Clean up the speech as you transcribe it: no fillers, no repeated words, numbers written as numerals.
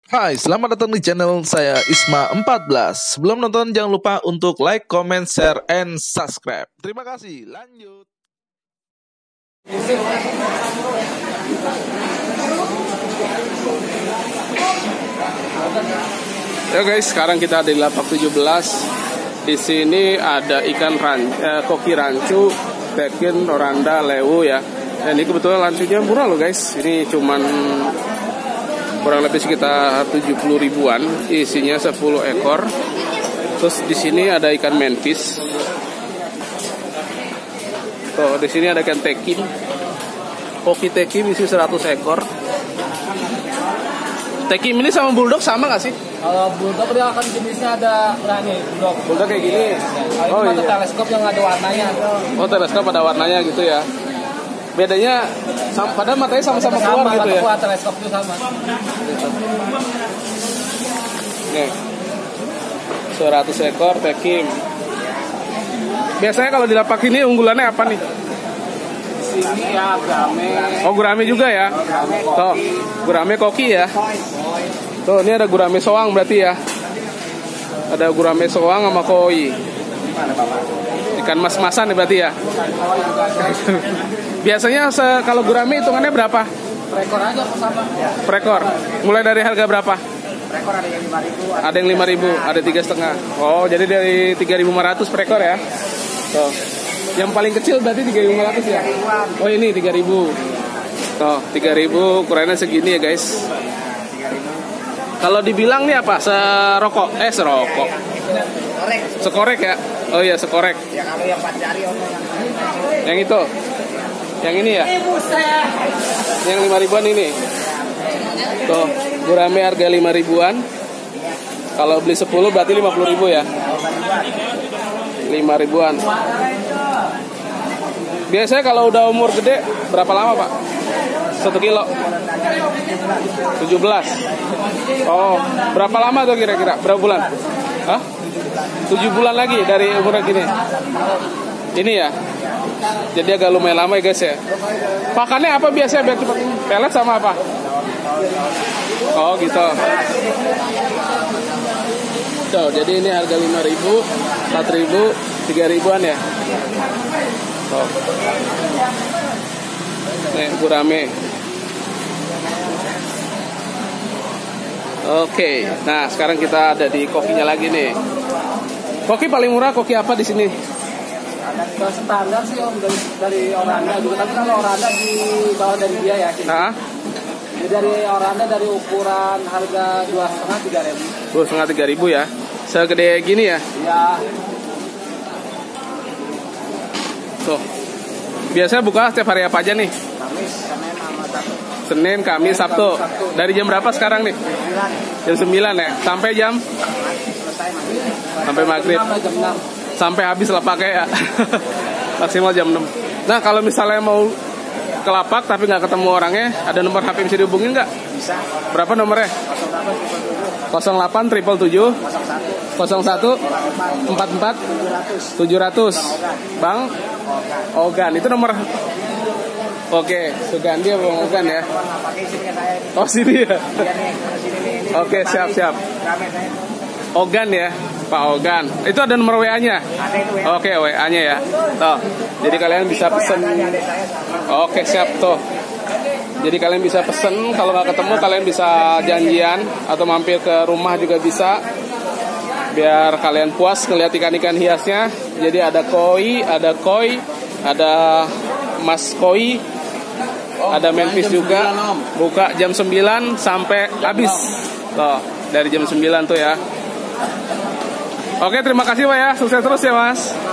Hai, selamat datang di channel saya Isma14. Sebelum nonton jangan lupa untuk like, comment, share, and subscribe. Terima kasih, lanjut. Ya guys, sekarang kita ada di lapak 17. Di sini ada ikan koki rancu, tekin, oranda, lewu ya. Dan ini kebetulan rancunya murah loh guys. Ini cuman kurang lebih sekitar 70 ribuan, isinya 10 ekor. Terus di sini ada ikan menfish. Tuh, di sini ada ikan tekin. Koki tekin isi 100 ekor. Tekin ini sama bulldog sama nggak sih? Kalau bulldog dia akan jenisnya ada berani bulldog. Bulldog kayak gini. Oh iya. Teleskop yang ada warnanya. Oh, teleskop ada warnanya gitu ya. Bedanya padahal matanya sama-sama keluar gitu ya. Sama, teleskop itu sama. Nih. 100 ekor tekim. Biasanya kalau di lapak ini unggulannya apa nih? Di sini ya gurame. Oh, gurame juga ya. Tuh, gurame koki ya. Tuh, ini ada gurame soang berarti ya. Ada gurame soang sama koi. Ikan mas-masan ya berarti ya. Biasanya kalau gurame hitungannya berapa? Per ekor aja sama. Per ekor. Mulai dari harga berapa? Per ekor ada yang 5.000. Ada yang 5.000, ada 3,5. Oh, jadi dari 3.500 per ekor ya. Tuh. Yang paling kecil berarti 3.500 ya? Oh, ini 3.000. Tuh, 3.000 ukurannya segini ya, guys. Kalau dibilang nih apa? Serokok. Sekorek ya? Oh iya, sekorek. Ya kalau yang 4 jari Yang itu. Yang ini ya? Yang 5 ribuan ini. Tuh, gurame harga 5 ribuan. Kalau beli 10 berarti 50 ribu ya? 5 ribuan. Biasanya kalau udah umur gede berapa lama Pak? 1 kilo? 17. Oh, berapa lama tuh kira-kira? Berapa bulan? Hah? 7 bulan lagi dari umur gini? Ini ya? Jadi agak lumayan lama ya guys ya. Pakannya apa biasanya biar cepat? Pelet sama apa? Oh gitu. Tuh, jadi ini harga 5.000, 4.000, 3.000-an ya. Oh. Nih, gurame. Oke, nah sekarang kita ada di kokinya lagi nih. Koki paling murah koki apa di sini? Standar sih om dari oranda juga, tapi kalau oranda di bawah dari dia ya. Nah, jadi dari oranda dari ukuran harga 2,5-3 ribu. 2,5-3 ribu ya. Segede gini ya? Ya. Tuh. Biasanya buka setiap hari apa aja nih? Kamis, Senin sama Sabtu. Senin, Kamis, Sabtu. Dari jam berapa sekarang nih? Jam 9 ya. Sampai jam? Selesai maghrib. Sampai maghrib. Jam 6. Sampai habis lapaknya ya. Maksimal jam 6. Nah, kalau misalnya mau ke lapak tapi nggak ketemu orangnya, ada nomor HP bisa dihubungin nggak? Bisa. Berapa nomornya? 08 777 01 44 700. Bang Ogan. Itu nomor. Oke, Sugandi apa Bang Ogan ya? Oh, sini ya. Oke, siap. Ogan ya, Pak Ogan. Itu ada nomor WA-nya? Oke, WA-nya ya. Tuh. Jadi kalian bisa pesen. Oke, siap tuh. Jadi kalian bisa pesen, kalau nggak ketemu kalian bisa janjian atau mampir ke rumah juga bisa. Biar kalian puas ngeliat ikan-ikan hiasnya. Jadi ada koi, ada mas koi, ada menfish juga. Buka jam 9 sampai habis. Tuh, dari jam 9 tuh ya. Oke, terima kasih Pak ya. Sukses terus ya Mas.